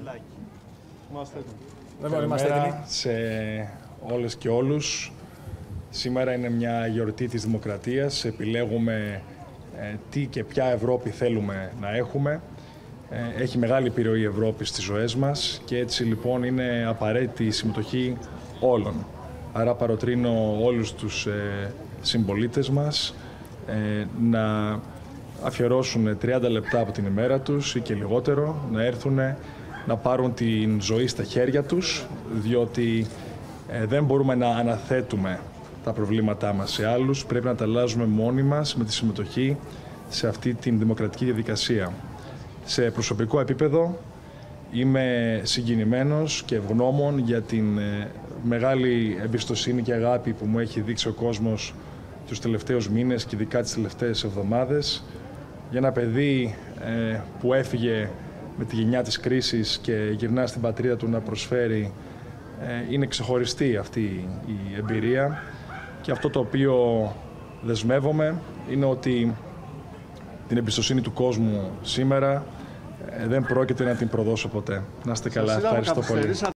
Καλημέρα σε όλες και όλους. Σήμερα είναι μια γιορτή της δημοκρατίας. Επιλέγουμε τι και ποια Ευρώπη θέλουμε να έχουμε. Έχει μεγάλη επιρροή η Ευρώπη στις ζωές μας και έτσι λοιπόν είναι απαραίτητη η συμμετοχή όλων. Άρα παροτρύνω όλους τους συμπολίτες μας να αφιερώσουν 30 λεπτά από την ημέρα τους ή και λιγότερο, να έρθουν να πάρουν την ζωή στα χέρια τους, διότι δεν μπορούμε να αναθέτουμε τα προβλήματά μας σε άλλους, πρέπει να τα αλλάζουμε μόνοι μας με τη συμμετοχή σε αυτή την δημοκρατική διαδικασία. Σε προσωπικό επίπεδο είμαι συγκινημένος και ευγνώμων για την μεγάλη εμπιστοσύνη και αγάπη που μου έχει δείξει ο κόσμος τους τελευταίους μήνες και ειδικά τις τελευταίες εβδομάδες. Για ένα παιδί που έφυγε με τη γενιά της κρίσης και γυρνά στην πατρίδα του να προσφέρει, είναι ξεχωριστή αυτή η εμπειρία και αυτό το οποίο δεσμεύομαι είναι ότι την εμπιστοσύνη του κόσμου σήμερα δεν πρόκειται να την προδώσω ποτέ. Να είστε καλά, ευχαριστώ πολύ.